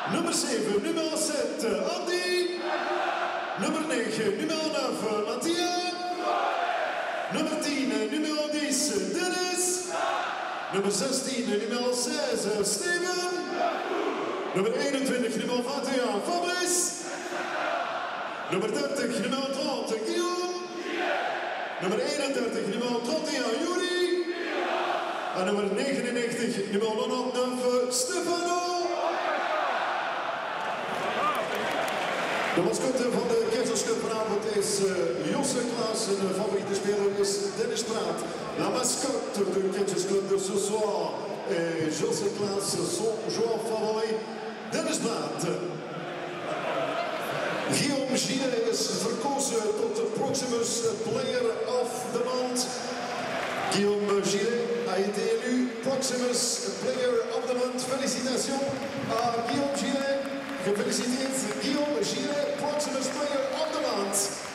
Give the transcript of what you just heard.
Nummer 7, numéro 7, Andy. Nummer 9, numéro 9, Mattia. Nummer 10, numéro 10, Dennis. Nummer 16, numéro 16, Steven. Nummer 21, numéro 21, Fabrice. Nummer 30, numéro 30, Guillaume. Nummer 31, numéro 31, Yuri. En nummer 99, numéro 99, Stefano. De mascotte van de Keizers Cup vanavond is Josse Klaas. De favoriete speler is Dennis Praat. La mascotte de Keizers Cup de ce soir est Josse Klaas. Son joueur favori, Dennis Praat. Guillaume Gillet is verkozen tot de Proximus Player of the Month. Guillaume Gillet a été élu Proximus Player of the Month. Félicitations à Guillaume Gillet. Gefeliciteerd Guillaume Gillet, Proximus Player of the Month.